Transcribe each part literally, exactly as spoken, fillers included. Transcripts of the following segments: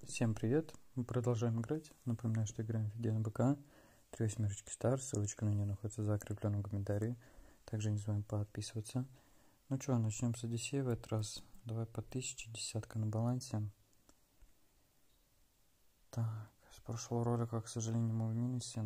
Всем привет! Мы продолжаем играть. Напоминаю, что играем в видео на БК. Три восьмерочки стар. Ссылочка на нее находится в закрепленном комментарии. Также не забываем подписываться. Ну что, начнем с Одиссея в этот раз. Давай по тысяче, десятка на балансе. Так, с прошлого ролика, к сожалению, мы в минусе.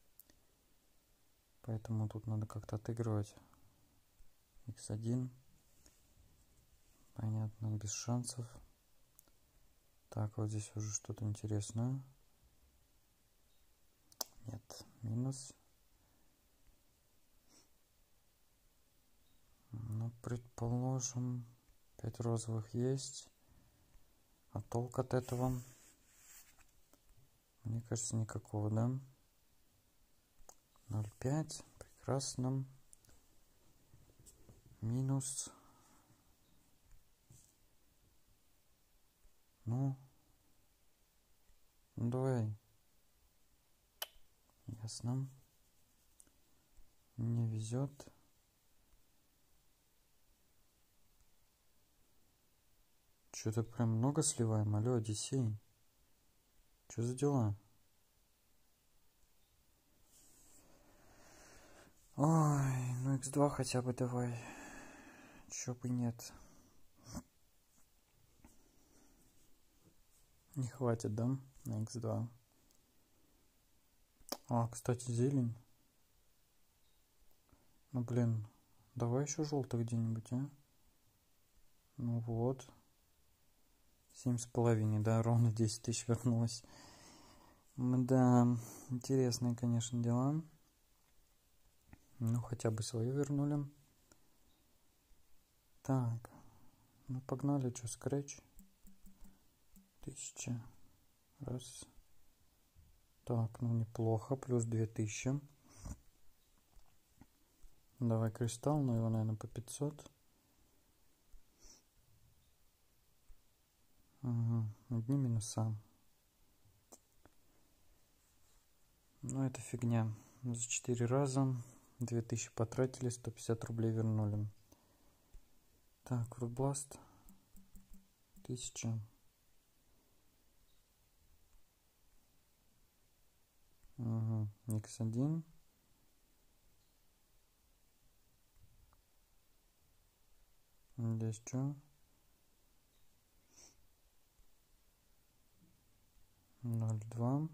Поэтому тут надо как-то отыгрывать. икс один. Понятно, без шансов. Так, вот здесь уже что-то интересное. Нет, минус. Ну, предположим, пять розовых есть. А толк от этого? Мне кажется, никакого, да? ноль пять. Прекрасно. Минус. Ну. Ну, давай. Ясно. Не везет. Что-то прям много сливаем. Алло, Одиссей. Что за дела? Ой, ну икс два хотя бы давай. Чё бы нет. Не хватит, да? На икс два. А, кстати, зелень. Ну, блин. Давай еще желтый где-нибудь, а? Ну вот. Семь с половиной, да, ровно десять тысяч вернулось. Да, интересные, конечно, дела. Ну, хотя бы свою вернули. Так. Ну, погнали, что, скретч. Тысяча. Раз. Так, ну, неплохо. Плюс две тысячи. Давай кристалл, но его, наверное, по пятьсот. Угу. Одни минуса. Ну, это фигня. За четыре раза две тысячи потратили, сто пятьдесят рублей вернули. Так, фрутбласт. тысяча. Угу. икс один. Здесь что? ноль два.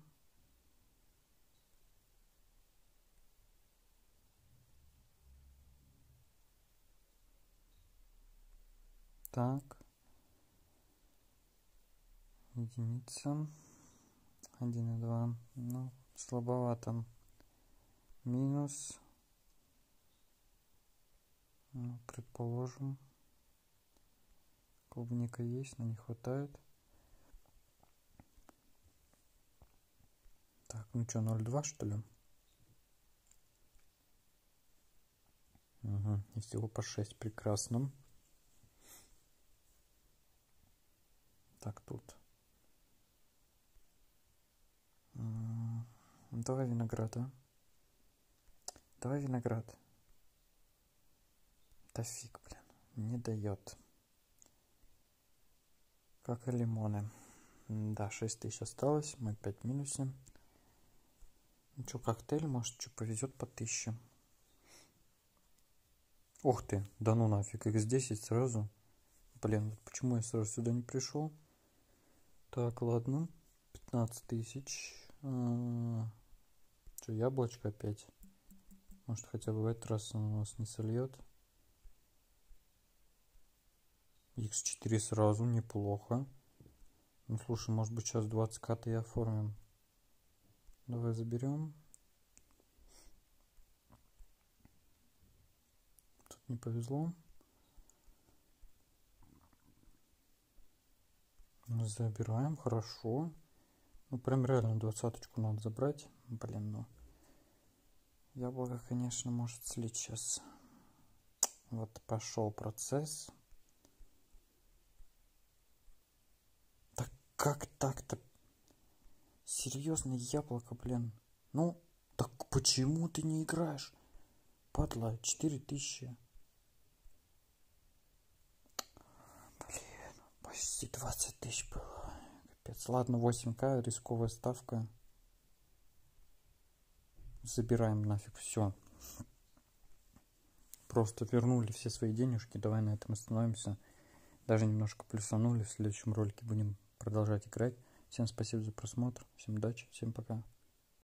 Так. Единица. один и два. Ну, слабовато. Минус. Ну, предположим. Клубника есть, но не хватает. Так, ну что, ноль два что ли? Угу. И всего по шесть. Прекрасно. Так, тут. Давай виноград, а? Давай виноград. Да фиг, блин. Не дает. Как и лимоны. Да, шесть тысяч осталось. Мы опять в минусе. Ну что, коктейль, может, что повезет по тысяче. Ух ты, да ну нафиг, икс десять сразу. Блин, почему я сразу сюда не пришел? Так, ладно. пятнадцать тысяч. А, что, яблочко опять? Может, хотя бы в этот раз он у нас не сольет. икс четыре сразу, неплохо. Ну, слушай, может быть, сейчас двадцать кат и оформим. Давай заберем. Тут не повезло. Забираем, хорошо. Ну, прям реально двадцаточку надо забрать. Блин, ну. Яблоко, конечно, может слить сейчас. Вот пошел процесс. Так как так-то? Серьезно, яблоко, блин. Ну, так почему ты не играешь? Падла, четыре тысячи. Блин, почти двадцать тысяч было. Капец, ладно, восемь ка, рисковая ставка. Забираем нафиг все. Просто вернули все свои денежки. Давай на этом остановимся. Даже немножко плюсанули. В следующем ролике будем продолжать играть. Всем спасибо за просмотр. Всем удачи. Всем пока.